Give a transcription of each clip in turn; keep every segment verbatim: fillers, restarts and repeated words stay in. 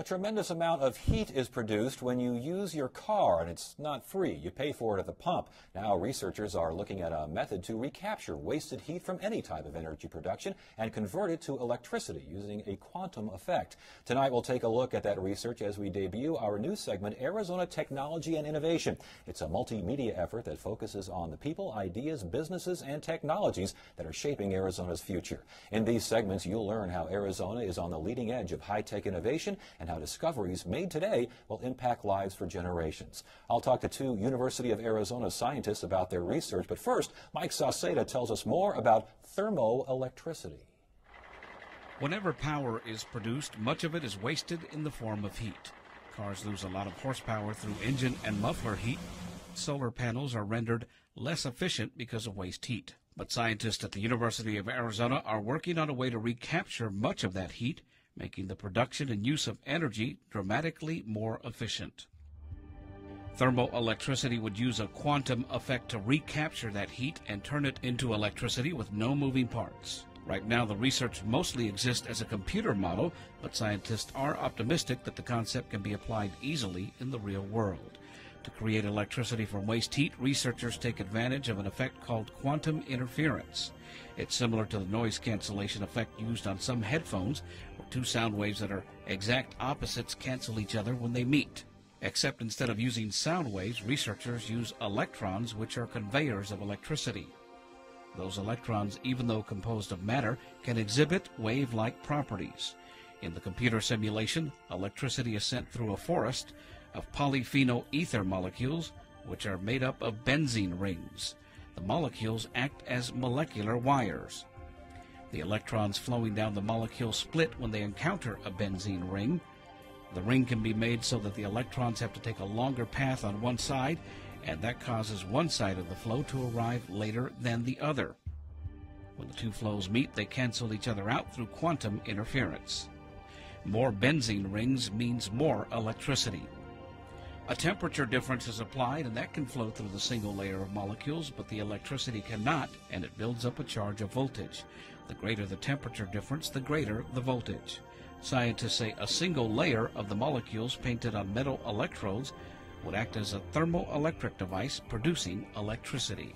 tremendous amount of heat is produced when you use your car, and it's not free. You pay for it at the pump. Now researchers are looking at a method to recapture wasted heat from any type of energy production and convert it to electricity using a quantum effect. Tonight we'll take a look at that research as we debut our new segment, Arizona Technology and Innovation. It's a multimedia effort that focuses on the people, ideas, businesses, and technologies that are shaping Arizona's future. In these segments, you'll learn how Arizona is on the leading edge of high-tech innovation and how discoveries made today will impact lives for generations. I'll talk to two University of Arizona scientists about their research, but first, Mike Sauceda tells us more about thermoelectricity. Whenever power is produced, much of it is wasted in the form of heat. Cars lose a lot of horsepower through engine and muffler heat. Solar panels are rendered less efficient because of waste heat. But scientists at the University of Arizona are working on a way to recapture much of that heat, making the production and use of energy dramatically more efficient. Thermoelectricity would use a quantum effect to recapture that heat and turn it into electricity with no moving parts. Right now, the research mostly exists as a computer model, but scientists are optimistic that the concept can be applied easily in the real world. To create electricity from waste heat, researchers take advantage of an effect called quantum interference. It's similar to the noise cancellation effect used on some headphones, where two sound waves that are exact opposites cancel each other when they meet. Except instead of using sound waves, researchers use electrons, which are conveyors of electricity. Those electrons, even though composed of matter, can exhibit wave-like properties. In the computer simulation, electricity is sent through a forest of polyphenol ether molecules, which are made up of benzene rings. The molecules act as molecular wires. The electrons flowing down the molecule split when they encounter a benzene ring. The ring can be made so that the electrons have to take a longer path on one side, and that causes one side of the flow to arrive later than the other. When the two flows meet, they cancel each other out through quantum interference. More benzene rings means more electricity. A temperature difference is applied, and that can flow through the single layer of molecules, but the electricity cannot, and it builds up a charge of voltage. The greater the temperature difference, the greater the voltage. Scientists say a single layer of the molecules painted on metal electrodes would act as a thermoelectric device producing electricity.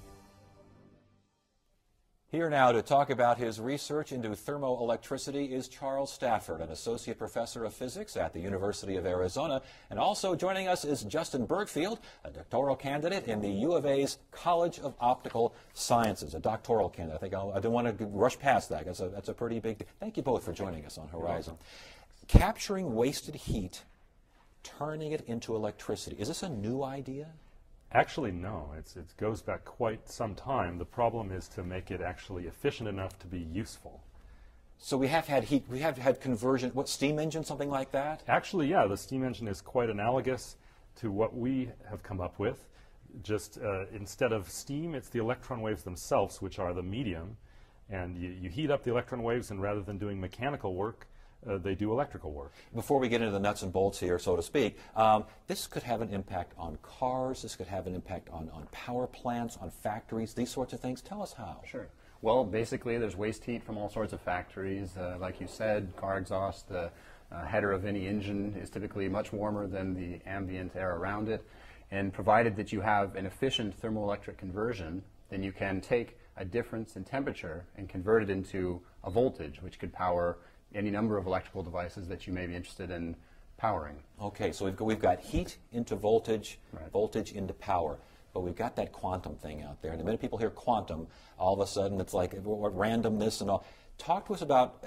Here now to talk about his research into thermoelectricity is Charles Stafford, an associate professor of physics at the University of Arizona. And also joining us is Justin Bergfield, a doctoral candidate in the U of A's College of Optical Sciences. A doctoral candidate. I think I'll, I don't want to rush past that. That's a, that's a pretty big. Thank you both for joining us on Horizon. Capturing wasted heat, turning it into electricity. Is this a new idea? Actually, no. It's, it goes back quite some time. The problem is to make it actually efficient enough to be useful. So we have had heat, we have had conversion, what, steam engine, something like that? Actually, yeah, the steam engine is quite analogous to what we have come up with. Just uh, instead of steam, it's the electron waves themselves, which are the medium. And you, you heat up the electron waves, and rather than doing mechanical work, Uh, they do electrical work. Before we get into the nuts and bolts here, so to speak, um, this could have an impact on cars, this could have an impact on, on power plants, on factories, these sorts of things. Tell us how. Sure. Well, basically, there's waste heat from all sorts of factories. Uh, like you said, car exhaust, the uh, header of any engine is typically much warmer than the ambient air around it. And provided that you have an efficient thermoelectric conversion, then you can take a difference in temperature and convert it into a voltage, which could power any number of electrical devices that you may be interested in powering. Okay, so we've got, we've got heat into voltage, right. voltage into power, but we've got that quantum thing out there. And the minute people hear quantum, all of a sudden it's like what randomness and all. Talk to us about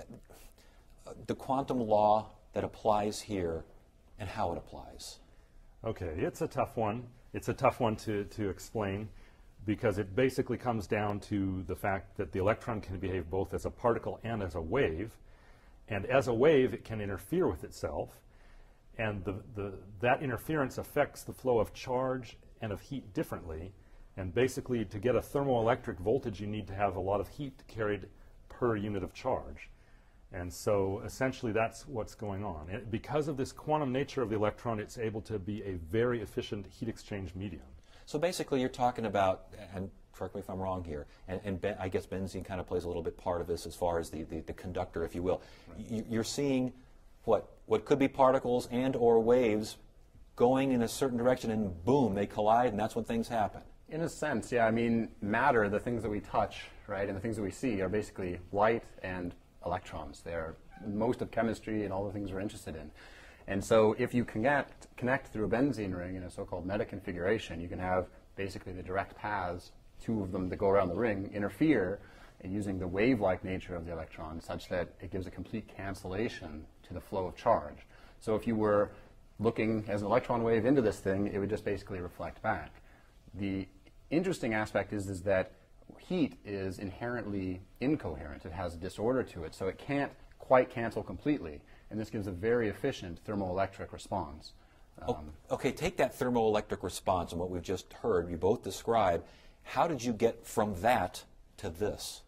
the quantum law that applies here and how it applies. Okay, it's a tough one. It's a tough one to, to explain because it basically comes down to the fact that the electron can behave both as a particle and as a wave. And as a wave, it can interfere with itself, and the, the, that interference affects the flow of charge and of heat differently. And basically, to get a thermoelectric voltage, you need to have a lot of heat carried per unit of charge. And so, essentially, that's what's going on. And because of this quantum nature of the electron, it's able to be a very efficient heat exchange medium. So basically, you're talking about, and correct me if I'm wrong here, and, and ben, I guess benzene kind of plays a little bit part of this as far as the, the, the conductor, if you will. Right. You, you're seeing what, what could be particles and or waves going in a certain direction, and boom, they collide, and that's when things happen. In a sense, yeah. I mean, matter, the things that we touch, right, and the things that we see are basically light and electrons. They're most of chemistry and all the things we're interested in. And so if you connect, connect through a benzene ring in a so-called meta-configuration, you can have basically the direct paths, two of them that go around the ring, interfere and using the wave-like nature of the electron such that it gives a complete cancellation to the flow of charge. So if you were looking as an electron wave into this thing, it would just basically reflect back. The interesting aspect is, is that heat is inherently incoherent. It has disorder to it, so it can't quite cancel completely. And this gives a very efficient thermoelectric response. Um, okay, take that thermoelectric response and what we've just heard, you both described. How did you get from that to this?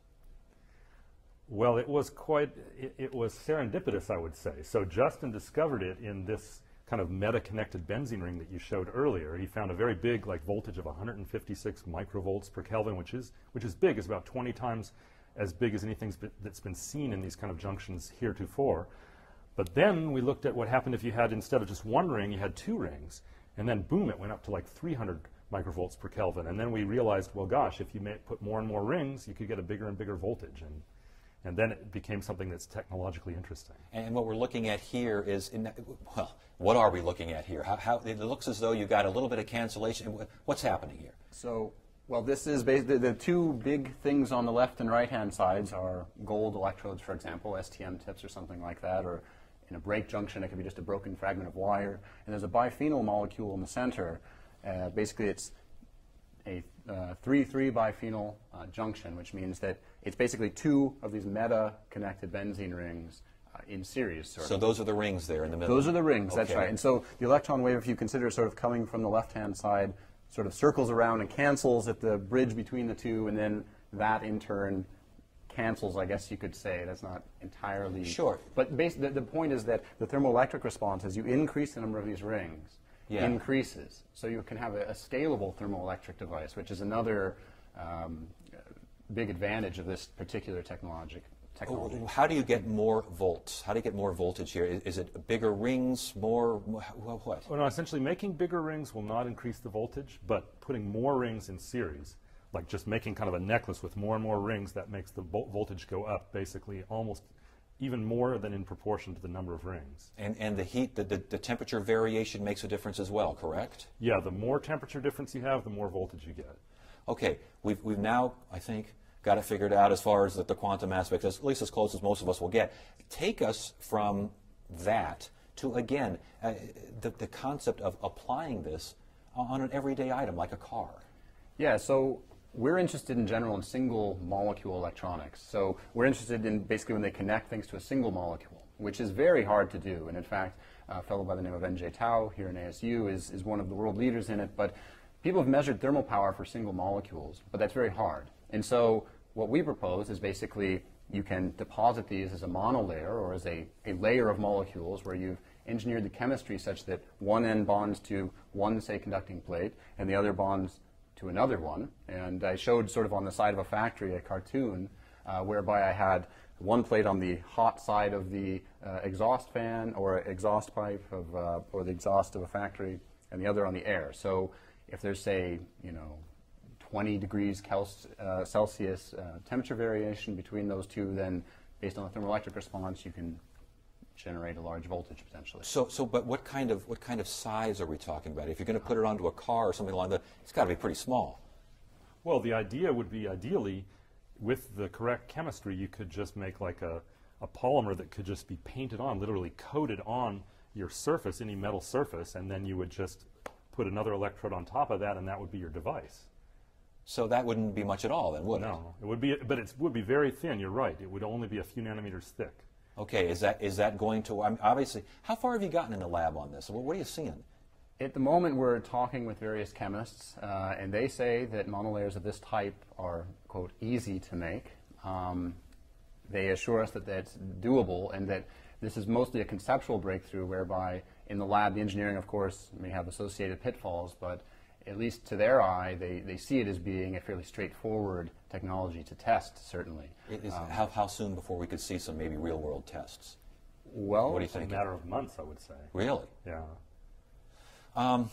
Well, it was quite, it, it was serendipitous, I would say. So Justin discovered it in this kind of meta-connected benzene ring that you showed earlier. He found a very big, like, voltage of one hundred fifty-six microvolts per Kelvin, which is, which is big. It's about twenty times as big as anything that's been seen in these kind of junctions heretofore. But then we looked at what happened if you had, instead of just one ring, you had two rings. And then, boom, it went up to like three hundred microvolts per Kelvin. And then we realized, well, gosh, if you may put more and more rings, you could get a bigger and bigger voltage. And, and then it became something that's technologically interesting. And what we're looking at here is, in, well, what are we looking at here? How, how, it looks as though you've got a little bit of cancellation. What's happening here? So, well, this is basically the two big things on the left and right-hand sides are gold electrodes, for example, S T M tips or something like that, or in a break junction, it could be just a broken fragment of wire. And there's a biphenyl molecule in the center. Uh, basically, it's a three three biphenyl uh, junction, which means that it's basically two of these meta-connected benzene rings uh, in series. Sort so of. those are the rings there in the middle? Those are the rings, okay. That's right. And so the electron wave, if you consider sort of coming from the left-hand side, sort of circles around and cancels at the bridge between the two, and then that in turn cancels, I guess you could say. That's not entirely... Sure. But bas the, the point is that the thermoelectric response, as you increase the number of these rings, yeah. increases. So you can have a, a scalable thermoelectric device, which is another um, big advantage of this particular technology. technology. How do you get more volts? How do you get more voltage here? Is, is it bigger rings, more, what? Well, no, essentially making bigger rings will not increase the voltage, but putting more rings in series, like just making kind of a necklace with more and more rings, that makes the voltage go up basically almost even more than in proportion to the number of rings. And, and the heat, the, the, the temperature variation makes a difference as well, correct? Yeah, the more temperature difference you have, the more voltage you get. Okay, we've, we've now, I think, got it figured out as far as the, the quantum aspect, as, at least as close as most of us will get. Take us from that to, again, uh, the, the concept of applying this on an everyday item like a car. Yeah, so we're interested in general in single molecule electronics. So we're interested in basically when they connect things to a single molecule, which is very hard to do. And in fact, a fellow by the name of N J Tao here in A S U is, is one of the world leaders in it. But people have measured thermal power for single molecules, but that's very hard. And so what we propose is basically you can deposit these as a monolayer or as a, a layer of molecules where you've engineered the chemistry such that one end bonds to one, say, conducting plate, and the other bonds to another one. And I showed sort of on the side of a factory a cartoon uh, whereby I had one plate on the hot side of the uh, exhaust fan or exhaust pipe of, uh, or the exhaust of a factory, and the other on the air. So if there's, say, you know, twenty degrees uh, Celsius uh, temperature variation between those two, then based on the thermoelectric response, you can generate a large voltage potentially. So, so, but what kind of what kind of size are we talking about? If you're going to put it onto a car or something along that, it's got to be pretty small. Well, the idea would be, ideally, with the correct chemistry, you could just make like a, a polymer that could just be painted on, literally coated on your surface, any metal surface, and then you would just put another electrode on top of that, and that would be your device. So that wouldn't be much at all, then, would it? No, it would be, but it would be very thin. You're right. It would only be a few nanometers thick. Okay, is that is that going to? I mean, obviously, how far have you gotten in the lab on this? What, what are you seeing? At the moment, we're talking with various chemists, uh, and they say that monolayers of this type are, quote, easy to make. Um, they assure us that that's doable and that this is mostly a conceptual breakthrough whereby in the lab, the engineering, of course, may have associated pitfalls, but at least to their eye, they, they see it as being a fairly straightforward technology to test, certainly. It is, um, how, how soon before we could see some maybe real-world tests? Well, What do you It's a think? matter of months, I would say. Really? Yeah. Um,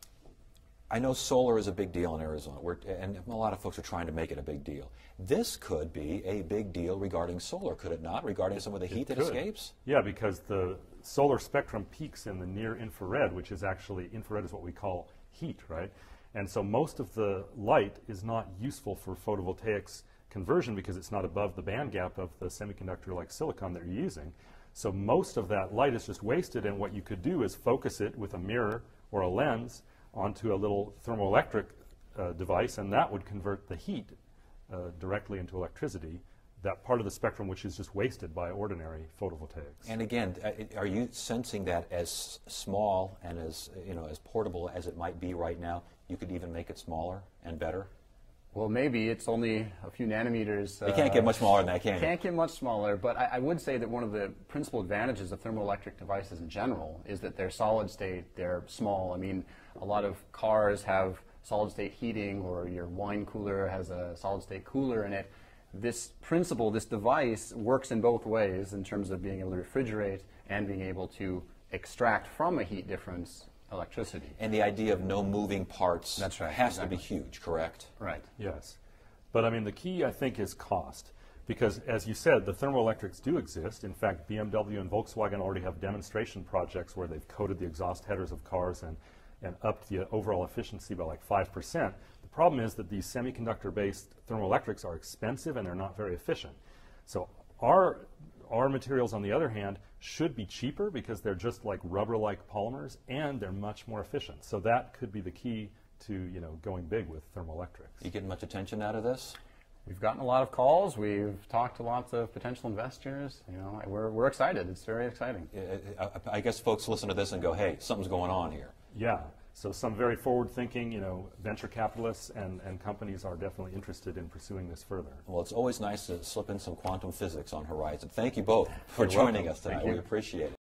I know solar is a big deal in Arizona, We're, and a lot of folks are trying to make it a big deal. This could be a big deal regarding solar, could it not, regarding some of the heat that could. escapes? Yeah, because the solar spectrum peaks in the near infrared, which is actually, infrared is what we call heat, right? And so most of the light is not useful for photovoltaics conversion because it's not above the band gap of the semiconductor like silicon that you're using. So most of that light is just wasted, and what you could do is focus it with a mirror or a lens onto a little thermoelectric uh, device, and that would convert the heat uh, directly into electricity, that part of the spectrum which is just wasted by ordinary photovoltaics. And again, uh, it- are you sensing that as small and as, you know, as portable as it might be right now, you could even make it smaller and better? well, maybe it's only a few nanometers. You can't get much smaller than that, can you? Can't get much smaller, but I, I would say that one of the principal advantages of thermoelectric devices in general is that they're solid state, they're small. I mean, a lot of cars have solid state heating, or your wine cooler has a solid state cooler in it. This principle, this device, works in both ways in terms of being able to refrigerate and being able to extract from a heat difference electricity. And the idea of no moving parts That's right, has exactly. to be huge, correct? Right. Yes. But I mean, the key, I think, is cost. Because, as you said, the thermoelectrics do exist. In fact, B M W and Volkswagen already have demonstration projects where they've coated the exhaust headers of cars and, and upped the overall efficiency by like five percent. The problem is that these semiconductor-based thermoelectrics are expensive and they're not very efficient. So our, our materials, on the other hand, should be cheaper because they're just like rubber-like polymers, and they're much more efficient. So that could be the key to, you know, going big with thermoelectrics. You getting much attention out of this? We've gotten a lot of calls. We've talked to lots of potential investors. You know, we're, we're excited. It's very exciting. I- I I guess folks listen to this and go, hey, something's going on here. Yeah, so some very forward-thinking, you know, venture capitalists and, and companies are definitely interested in pursuing this further. Well, it's always nice to slip in some quantum physics on Horizon. Thank you both for You're joining welcome. us tonight. Thank you. We appreciate it.